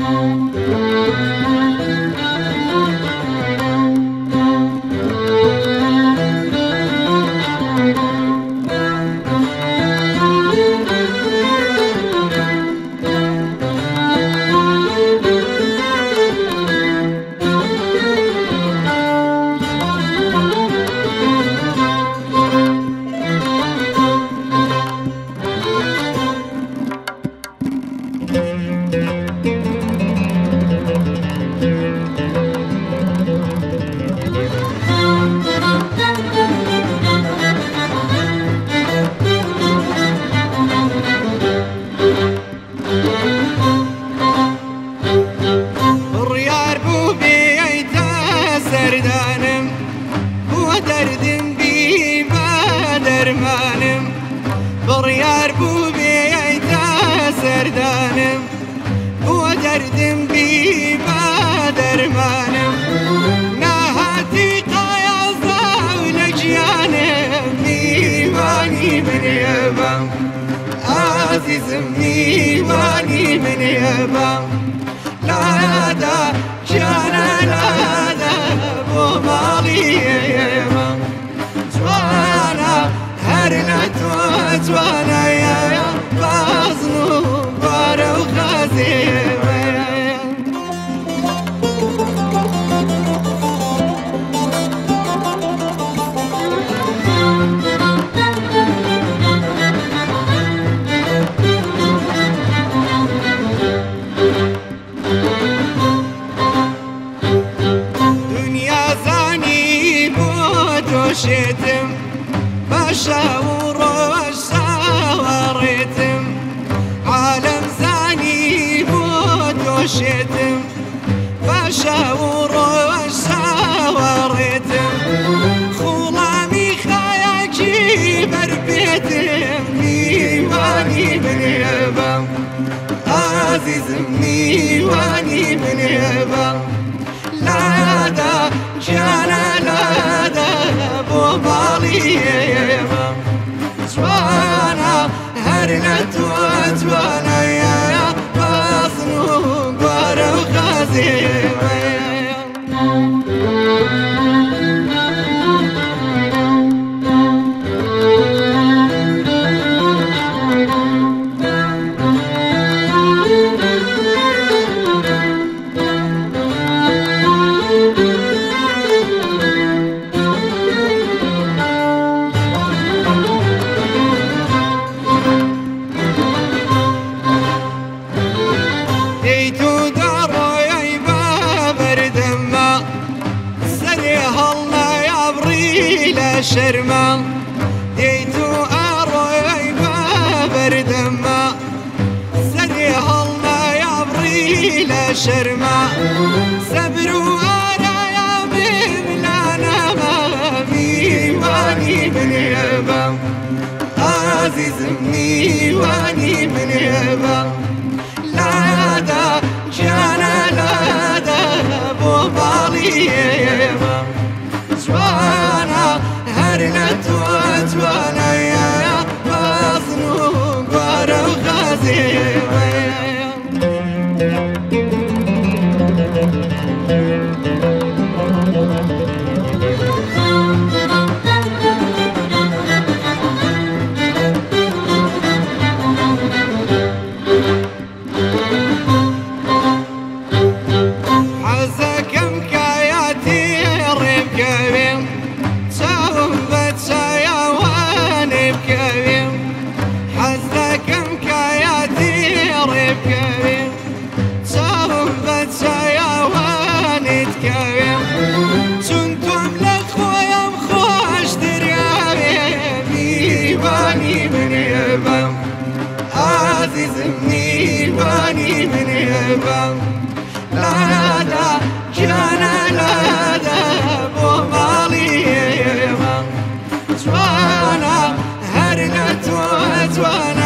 دردانم و دردم بی ما درمانم بڕیار بوو بێ ئەیتا سەردانم و دردم بی ما درمانم ناهاتی قایازدا و لە گیانم میوانی منێبم عزیزم میوانی منێبم لادا گیانە لادا بۆ ماڵی ئێمە جوانە هەر لە تۆ جوانەیە بازن و بارە و خەزێمە شێتم باشە و ڕۆژ ساوەڕێتم عالەم زانی بۆ دۆشێتم باشە و ڕۆژ ساوەڕێتم خوڵامی خایاکی بەربێتم میوانی منێبم عزیزم میوانی منێبم لادا گیانە لادا بۆ ماڵی ئێمە جوانە هەر لە تۆ جوانەیە بازن و گوارە و خەزێمە شەرمە دەیت و ئاڕۆی بە بەردەمە سەرێ هەڵنایابڕی لە شەرمە سەبر و ئارایە بملانەمە میوانی منێبم عزیزم میوانی منێبم لادا گیانە لادا بۆ ماڵی ئێمە جوانە هەر لە تۆ جوانەیە بازن و گوارە و خەزێمە حەزەکەم کایەتی ڕێبکەوێم چاوم بە چایەوانێ بکەوێم حەز دەکەم کایەتی ڕێبکەوێم چاوم بە چایەوانێ بکەوێم چون تۆم لە خۆیەم خۆش دراوێ میوانی منێبم عزیزم میوانی منێبم لادا گیانە لادا بۆ ماڵی ئێمە جوانە هەر لە تۆ جوانە